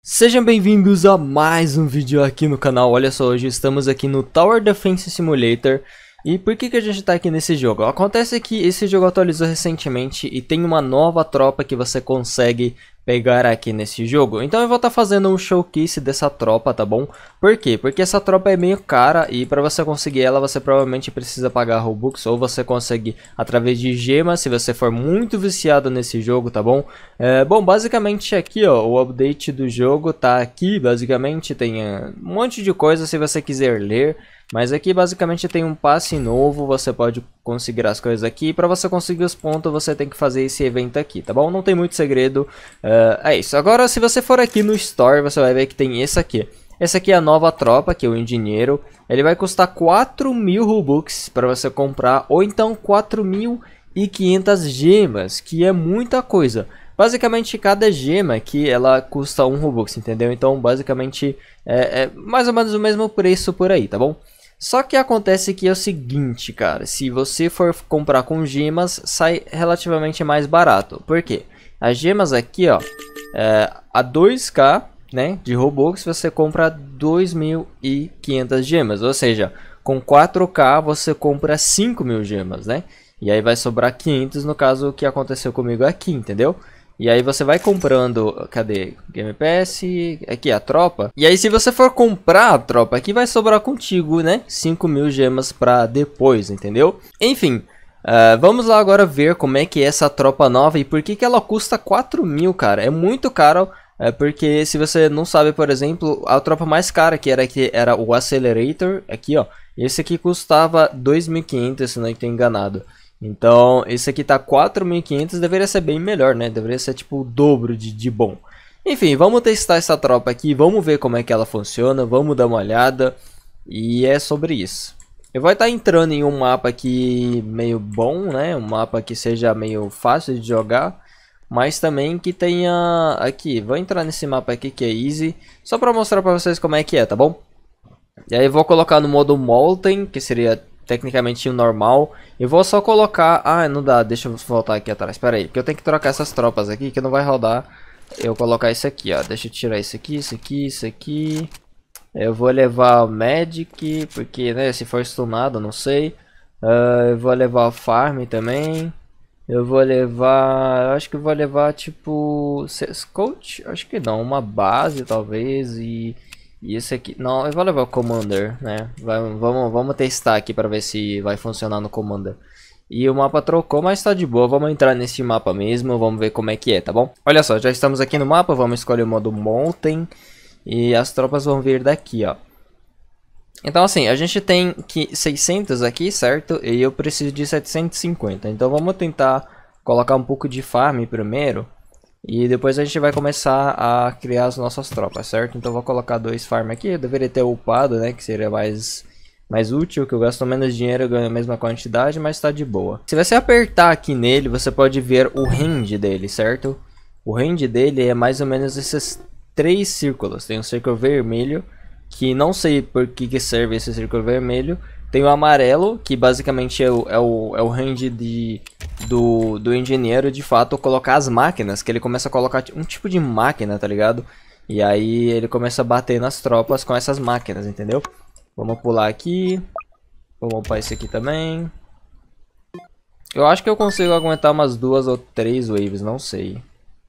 Sejam bem-vindos a mais um vídeo aqui no canal. Olha só, hoje estamos aqui no Tower Defense Simulator. E por que a gente está aqui nesse jogo? Acontece que esse jogo atualizou recentemente e tem uma nova tropa que você consegue pegar aqui nesse jogo. Então eu vou estar fazendo um showcase dessa tropa, tá bom? Por quê? Porque essa tropa é meio cara e para você conseguir ela você provavelmente precisa pagar Robux, ou você consegue através de gemas se você for muito viciado nesse jogo, tá bom? Bom, basicamente aqui ó, o update do jogo tá aqui, basicamente tem um monte de coisa se você quiser ler. Mas aqui basicamente tem um passe novo, você pode conseguir as coisas aqui. Para você conseguir os pontos você tem que fazer esse evento aqui, tá bom? Não tem muito segredo, é isso. Agora se você for aqui no Store você vai ver que tem esse aqui. Esse aqui é a nova tropa, que é o engenheiro. Ele vai custar 4.000 Robux para você comprar, ou então 4.500 gemas, que é muita coisa. Basicamente cada gema aqui ela custa 1 Robux, entendeu? Então basicamente é mais ou menos o mesmo preço por aí, tá bom? Só que acontece que é o seguinte, cara, se você for comprar com gemas, sai relativamente mais barato. Por quê? As gemas aqui, ó, a 2k, né, de Robux, você compra 2.500 gemas. Ou seja, com 4k você compra 5.000 gemas, né? E aí vai sobrar 500 no caso que aconteceu comigo aqui, entendeu? E aí você vai comprando, cadê? Game Pass, aqui a tropa. E aí se você for comprar a tropa aqui vai sobrar contigo, né? 5.000 gemas pra depois, entendeu? Enfim, vamos lá agora ver como é que é essa tropa nova e por que ela custa 4.000, cara. É muito caro, porque se você não sabe, por exemplo, a tropa mais cara que era o Accelerator, aqui ó. Esse aqui custava 2.500, se não estou enganado. Então, esse aqui tá 4.500, deveria ser bem melhor, né? Deveria ser tipo o dobro de bom. Enfim, vamos testar essa tropa aqui, vamos ver como é que ela funciona, vamos dar uma olhada. E é sobre isso. Eu vou estar entrando em um mapa aqui meio bom, né? Um mapa que seja meio fácil de jogar. Mas também que tenha... Aqui, vou entrar nesse mapa aqui que é easy. Só pra mostrar pra vocês como é que é, tá bom? E aí vou colocar no modo Molten, que seria... tecnicamente o normal. Eu vou só colocar... Ah, não dá. Deixa eu voltar aqui atrás. Espera aí. Porque eu tenho que trocar essas tropas aqui. Que não vai rodar. Eu colocar isso aqui, ó. Deixa eu tirar isso aqui, isso aqui, isso aqui. Eu vou levar o Magic. Porque, né, se for stunado, não sei. Eu vou levar o Farm também. Eu vou levar... Eu acho que eu vou levar, tipo... Coach? Acho que não. Uma base, talvez. E esse aqui, não, eu vou levar o Commander, né? Vamos testar aqui para ver se vai funcionar no Commander. E o mapa trocou, mas tá de boa. Vamos entrar nesse mapa mesmo, vamos ver como é que é, tá bom? Olha só, já estamos aqui no mapa, vamos escolher o modo Mountain. E as tropas vão vir daqui, ó. Então assim, a gente tem 600 aqui, certo? E eu preciso de 750. Então vamos tentar colocar um pouco de farm primeiro. E depois a gente vai começar a criar as nossas tropas, certo? Então vou colocar 2 farm aqui, eu deveria ter upado, né? Que seria mais útil, que eu gasto menos dinheiro, eu ganho a mesma quantidade, mas tá de boa. Se você apertar aqui nele, você pode ver o range dele, certo? O range dele é mais ou menos esses 3 círculos. Tem um círculo vermelho, que não sei por que serve esse círculo vermelho. Tem o amarelo, que basicamente é o range do engenheiro, de fato, colocar as máquinas. Que ele começa a colocar um tipo de máquina, tá ligado? E aí ele começa a bater nas tropas com essas máquinas, entendeu? Vamos pular aqui. Vamos upar esse aqui também. Eu acho que eu consigo aguentar umas 2 ou 3 waves, não sei.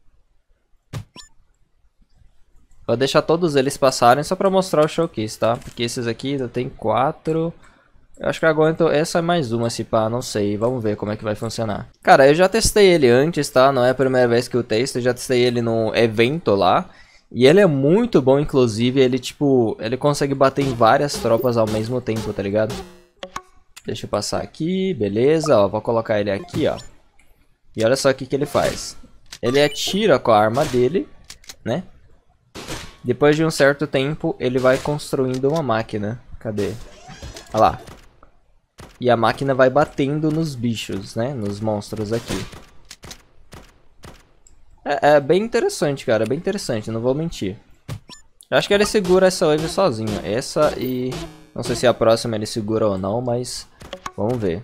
Vou deixar todos eles passarem só pra mostrar o showcase, tá? Porque esses aqui ainda tem 4... Eu acho que aguento essa mais uma, se pá, não sei. Vamos ver como é que vai funcionar. Cara, eu já testei ele antes, tá? Não é a primeira vez que eu testo. Eu já testei ele no evento lá. E ele é muito bom, inclusive. Ele, tipo, ele consegue bater em várias tropas ao mesmo tempo, tá ligado? Deixa eu passar aqui, beleza. Ó, vou colocar ele aqui, ó. E olha só o que ele faz. Ele atira com a arma dele, né? Depois de um certo tempo, ele vai construindo uma máquina. Cadê? Olha lá. E a máquina vai batendo nos bichos, né? Nos monstros aqui. É bem interessante, cara. É bem interessante, não vou mentir. Eu acho que ele segura essa wave sozinho. Essa e... Não sei se a próxima ele segura ou não, mas... Vamos ver.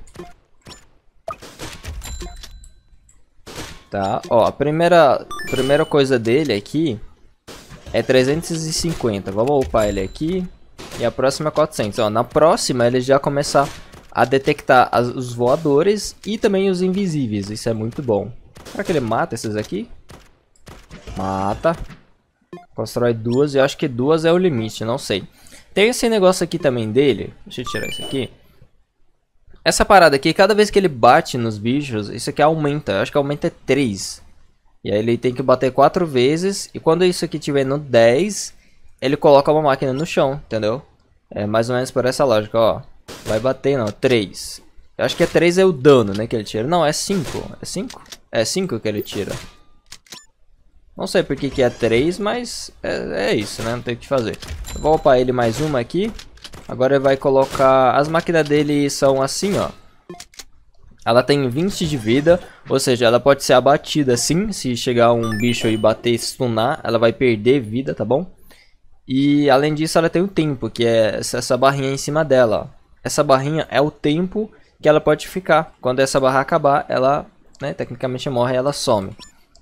Tá, ó. A primeira coisa dele aqui é 350. Vamos upar ele aqui. E a próxima é 400. Ó, na próxima ele já começa a detectar os voadores e também os invisíveis. Isso é muito bom. Será que ele mata esses aqui? Mata. Constrói duas. Eu acho que duas é o limite, não sei. Tem esse negócio aqui também dele. Deixa eu tirar isso aqui. Essa parada aqui, cada vez que ele bate nos bichos, isso aqui aumenta. Eu acho que aumenta 3. E aí ele tem que bater 4 vezes. E quando isso aqui tiver no 10, ele coloca uma máquina no chão, entendeu? É mais ou menos por essa lógica, ó. Vai bater, não, 3. Eu acho que 3 é o dano, né, que ele tira. Não, é 5. É 5? É 5 que ele tira. Não sei por que é 3, mas é isso, né? Não tem o que fazer. Eu vou upar ele mais uma aqui. Agora ele vai colocar... As máquinas dele são assim, ó. Ela tem 20 de vida, ou seja, ela pode ser abatida sim. Se chegar um bicho e bater e stunar, ela vai perder vida, tá bom? E além disso ela tem o tempo, que é essa barrinha em cima dela, ó. Essa barrinha é o tempo que ela pode ficar. Quando essa barra acabar, ela, né, tecnicamente morre e ela some.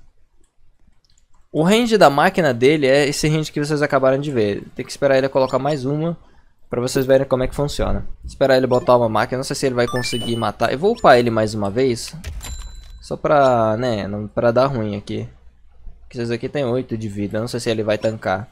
O range da máquina dele é esse range que vocês acabaram de ver. Tem que esperar ele colocar mais uma pra vocês verem como é que funciona. Esperar ele botar uma máquina, não sei se ele vai conseguir matar. Eu vou upar ele mais uma vez. Só pra, né, não, pra dar ruim aqui. Porque esses aqui tem 8 de vida, não sei se ele vai tancar.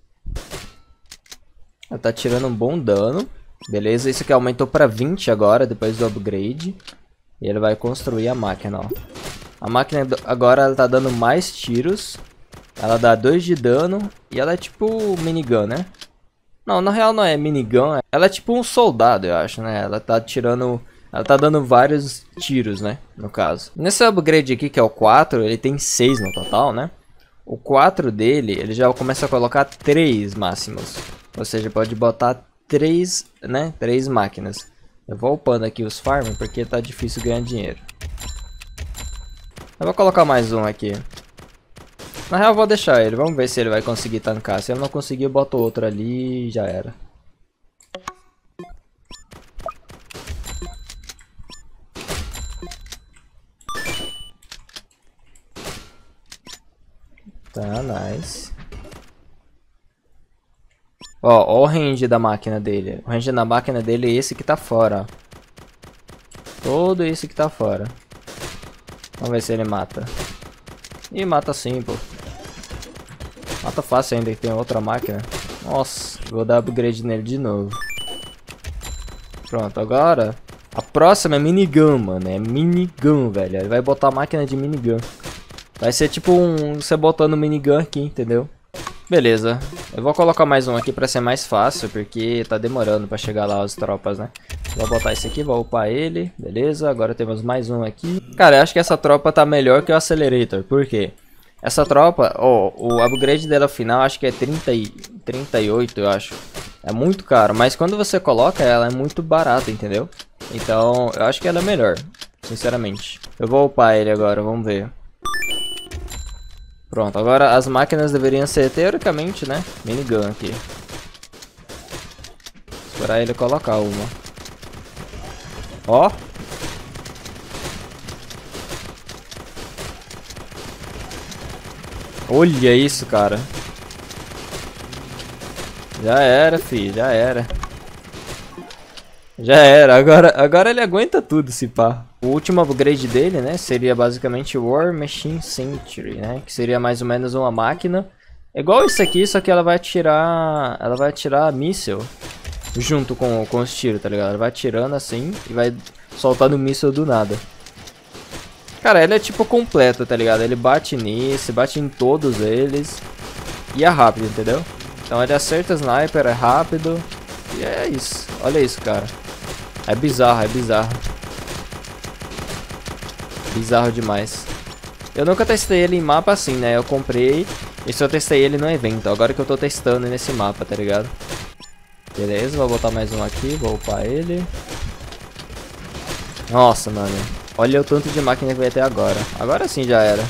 Ele tá tirando um bom dano. Beleza, isso aqui aumentou pra 20 agora, depois do upgrade. E ele vai construir a máquina, ó. A máquina agora ela tá dando mais tiros. Ela dá 2 de dano. E ela é tipo minigun, né? Não, na real não é minigun. Ela é tipo um soldado, eu acho, né? Ela tá tirando... Ela tá dando vários tiros, né? No caso. Nesse upgrade aqui, que é o 4, ele tem 6 no total, né? O 4 dele, ele já começa a colocar 3 máximos. Ou seja, pode botar 3, né? 3 máquinas. Eu vou upando aqui os farm porque tá difícil ganhar dinheiro. Eu vou colocar mais um aqui. Na real eu vou deixar ele, vamos ver se ele vai conseguir tancar. Se ele não conseguir, eu boto outro ali e já era. Tá, nice. Ó o range da máquina dele. O range da máquina dele é esse que tá fora, ó. Todo esse que tá fora. Vamos ver se ele mata. Ih, mata sim, pô. Mata fácil ainda, que tem outra máquina. Nossa, vou dar upgrade nele de novo. Pronto, agora... A próxima é minigun, mano. É minigun, velho. Ele vai botar a máquina de minigun. Vai ser tipo você botando minigun aqui, entendeu? Beleza. Eu vou colocar mais um aqui pra ser mais fácil, porque tá demorando pra chegar lá as tropas, né? Vou botar esse aqui, vou upar ele. Beleza, agora temos mais um aqui. Cara, eu acho que essa tropa tá melhor que o Accelerator. Por quê? Essa tropa, ó, o upgrade dela final acho que é 38, eu acho. É muito caro, mas quando você coloca ela é muito barata, entendeu? Então, eu acho que ela é melhor, sinceramente. Eu vou upar ele agora, vamos ver. Pronto, agora as máquinas deveriam ser, teoricamente, né, minigun aqui. Esperar ele colocar uma. Ó. Olha isso, cara. Já era, filho, já era. Já era, agora ele aguenta tudo, se pá. O último upgrade dele, né, seria basicamente War Machine Century, né, que seria mais ou menos uma máquina. Igual isso aqui, só que ela vai atirar míssil junto com os tiros, tá ligado? Ela vai atirando assim e vai soltando míssil do nada. Cara, ele é tipo completo, tá ligado? Ele bate nisso, bate em todos eles. E é rápido, entendeu? Então ele acerta sniper, é rápido. E é isso. Olha isso, cara. É bizarro, é bizarro. Bizarro demais. Eu nunca testei ele em mapa assim, né? Eu comprei e só testei ele no evento. Agora que eu tô testando nesse mapa, tá ligado? Beleza, vou botar mais um aqui. Vou upar ele. Nossa, mano. Olha o tanto de máquina que vai ter agora. Agora sim já era.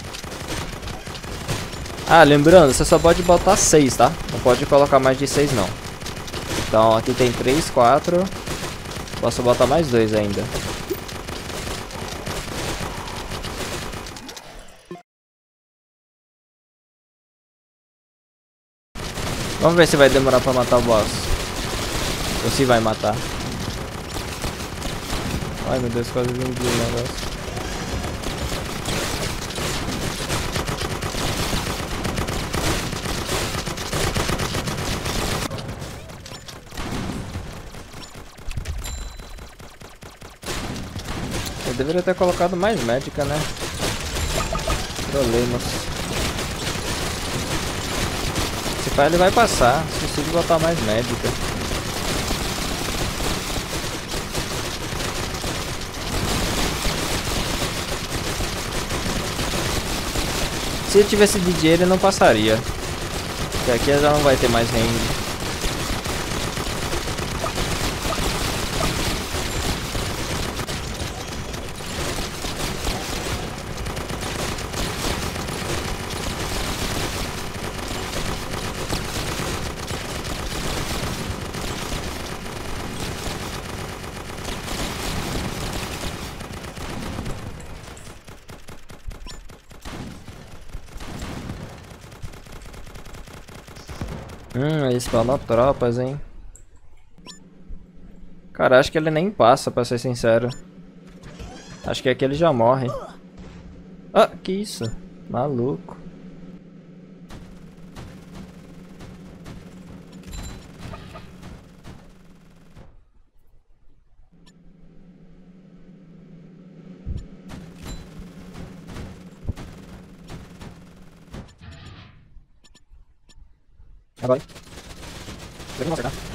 Ah, lembrando, você só pode botar 6, tá? Não pode colocar mais de 6 não. Então aqui tem 3, 4. Posso botar mais 2 ainda. Vamos ver se vai demorar pra matar o boss. Ou se vai matar. Ai meu Deus, quase vendi o negócio. Eu deveria ter colocado mais médica, né? Problemas. Esse pai ele vai passar. Esqueci de botar mais médica. Se eu tivesse DJ ele não passaria. Porque aqui já não vai ter mais range. Ele spawnou tropas, hein? Cara, acho que ele nem passa, pra ser sincero. Acho que aqui ele já morre. Ah, que isso? Maluco. Agora. Eu vou acertar.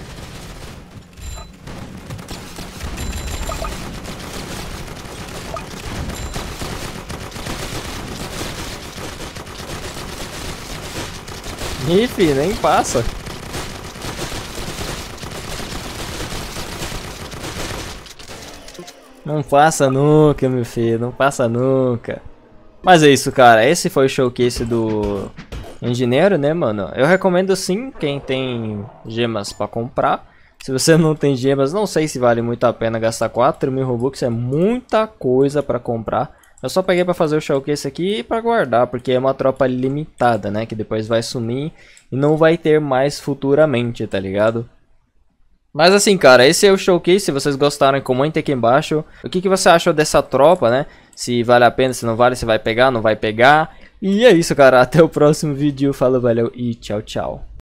Ih, filho, nem passa. Não passa nunca, meu filho. Não passa nunca. Mas é isso, cara. Esse foi o showcase do engenheiro, né, mano? Eu recomendo sim quem tem gemas pra comprar. Se você não tem gemas, não sei se vale muito a pena gastar 4.000 Robux. É muita coisa pra comprar. Eu só peguei pra fazer o showcase aqui e pra guardar, porque é uma tropa limitada, né? Que depois vai sumir e não vai ter mais futuramente, tá ligado? Mas assim, cara, esse é o showcase. Se vocês gostaram, comentem aqui embaixo o que você achou dessa tropa, né? Se vale a pena, se não vale, se vai pegar, não vai pegar. E é isso, cara. Até o próximo vídeo. Falou, valeu e tchau, tchau.